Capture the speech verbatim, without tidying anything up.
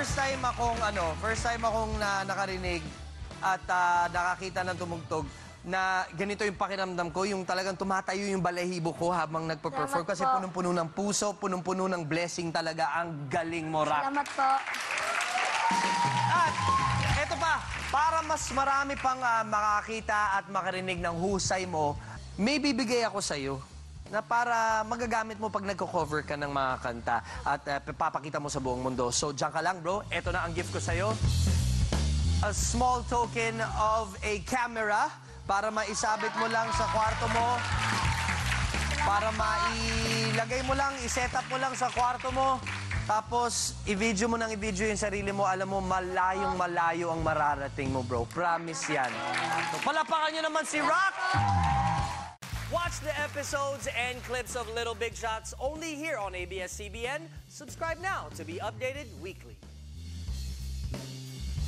first time akong, ano, first time akong na, nakarinig at uh, nakakita ng tumugtog na ganito yung pakiramdam ko, yung talagang tumatayo yung balahibo ko habang nagpo-perform. Kasi punong-puno ng puso, punong-puno ng blessing talaga. Ang galing mo, Rock. Salamat po. At eto pa, para mas marami pang uh, makakita at makarinig ng husay mo, may bibigay ako sa'yo na para magagamit mo pag nagko-cover ka ng mga kanta at uh, papakita mo sa buong mundo. So, dyan ka lang, bro. Ito na ang gift ko sa'yo. A small token of a camera para maisabit mo lang sa kwarto mo. Para mailagay mo lang, iset up mo lang sa kwarto mo. Tapos, i-video mo nang i-video yung sarili mo. Alam mo, malayong malayo ang mararating mo, bro. Promise yan. So, palapakan nyo naman si Rock! Watch the episodes and clips of Little Big Shots only here on A B S C B N. Subscribe now to be updated weekly.